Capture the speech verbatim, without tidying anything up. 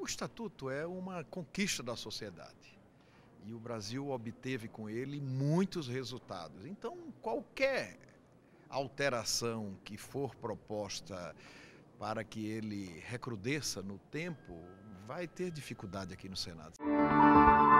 O Estatuto é uma conquista da sociedade e o Brasil obteve com ele muitos resultados. Então, qualquer alteração que for proposta para que ele recrudesça no tempo, vai ter dificuldade aqui no Senado.